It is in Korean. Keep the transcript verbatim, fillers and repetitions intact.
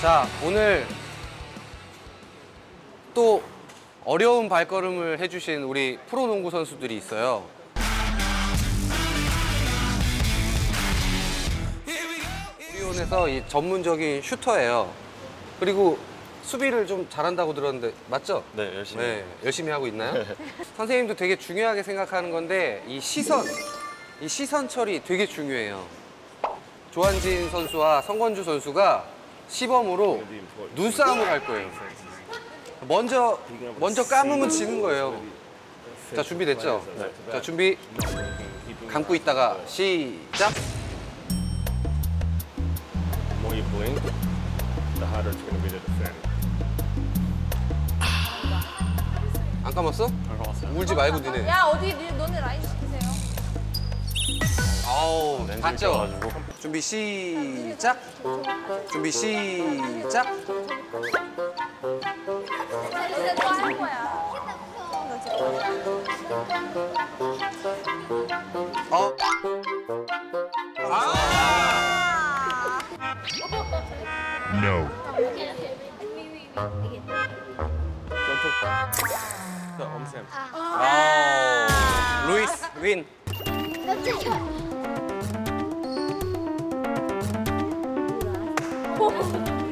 자, 오늘 또 어려운 발걸음을 해주신 우리 프로농구 선수들이 있어요. 수비원에서 이 전문적인 슈터예요. 그리고 수비를 좀 잘한다고 들었는데 맞죠? 네, 열심히. 네, 열심히 하고 있나요? 선생님도 되게 중요하게 생각하는 건데 이 시선, 이 시선 처리 되게 중요해요. 조한진 선수와 성건주 선수가 시범으로 눈싸움을 할 거예요. 먼저 먼저 감으면 지는 거예요. 자, 준비됐죠? 네. 자, 준비. 감고 있다가 시작. The more you blink, the harder it's going to be to defend. 안 감았어? 안 감았어요. 울지 말고 니네. 야, 어디 니- 너네 라인 시키세요? 아우, 렌즈를 봤죠? 껴가지고. 준비 시작. 준비 시작. 이제 또할 거야. 어. 아! No. 자, 엄쌤. 아. 루이스 윈. 어.